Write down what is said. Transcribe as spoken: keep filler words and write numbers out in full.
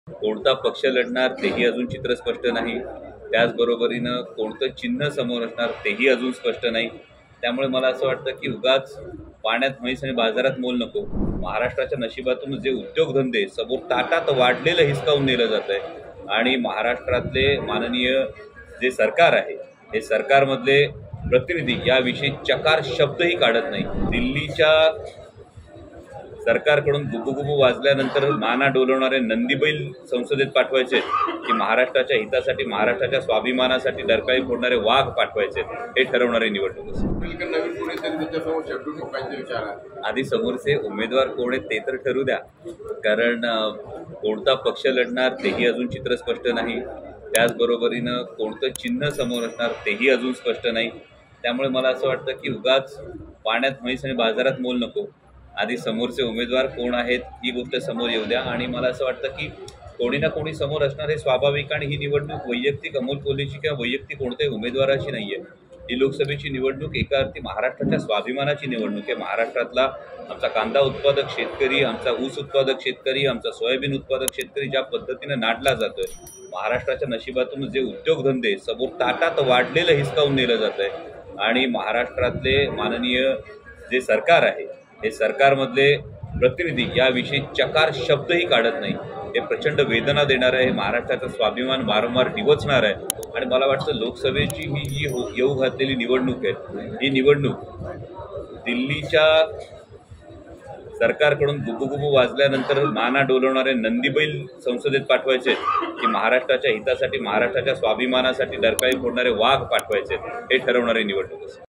कोणता पक्ष लढणार तेही अजून चित्र स्पष्ट नाही. त्याचबरोबरीनं कोणतं चिन्ह समोर असणार तेही अजून स्पष्ट नाही. त्यामुळे मला असं वाटतं की उगाच पाण्यात म्हैस आणि बाजारात मोल नको. महाराष्ट्राच्या नशिबातून जे उद्योगधंदे समोर ताटात वाढलेलं हिसकावून नेलं जात आहे आणि महाराष्ट्रातले माननीय जे सरकार आहे हे सरकारमधले प्रतिनिधी याविषयी चकार शब्दही काढत नाही. दिल्लीच्या सरकारकडून गुबुगुबू वाजल्यानंतर माना डोलवणारे नंदीबैल संसदेत पाठवायचे की महाराष्ट्राच्या हितासाठी महाराष्ट्राच्या स्वाभिमानासाठी डरकाळी फोडणारे वाघ पाठवायचे हे ठरवणारे निवडणूक असेल. आधी समोरचे उमेदवार कोण आहेत ते तर ठरू द्या, कारण कोणता पक्ष लढणार तेही अजून चित्र स्पष्ट नाही. त्याचबरोबरीनं कोणतं चिन्ह समोर असणार तेही अजून स्पष्ट नाही. त्यामुळे मला असं वाटतं की उगाच पाण्यात म्हैस आणि बाजारात मोल नको. आधी समोरचे उमेदवार कोण आहेत ही गोष्ट समोर येऊ द्या आणि मला असं वाटतं की कोणी ना कोणी समोर असणार हे स्वाभाविक. आणि ही निवडणूक वैयक्तिक अमोल कोल्हेची किंवा वैयक्तिक कोणत्याही उमेदवाराची नाही आहे. ही लोकसभेची निवडणूक एका अर्थी महाराष्ट्राच्या स्वाभिमानाची निवडणूक आहे. महाराष्ट्रातला आमचा कांदा उत्पादक शेतकरी, आमचा ऊस उत्पादक शेतकरी, आमचा सोयाबीन उत्पादक शेतकरी ज्या पद्धतीनं नाडला जातोय, महाराष्ट्राच्या नशिबातून जे उद्योगधंदे समोर ताटात वाढलेलं हिसकावून नेलं जात आहे आणि महाराष्ट्रातले माननीय जे सरकार आहे हे सरकारमधले प्रतिनिधी याविषयी चकार शब्दही काढत नाही. हे प्रचंड वेदना देणार आहे. महाराष्ट्राचा स्वाभिमान वारंवार डिवचणार आहे. आणि मला वाटतं लोकसभेची ही जी हो येऊ घातलेली निवडणूक आहे ही निवडणूक दिल्लीच्या सरकारकडून गुबुगुबू वाजल्यानंतर माना डोलवणारे नंदीबैल संसदेत पाठवायचे की महाराष्ट्राच्या हितासाठी महाराष्ट्राच्या स्वाभिमानासाठी डरकाळी फोडणारे वाघ पाठवायचे हे ठरवणारी निवडणूक असेल.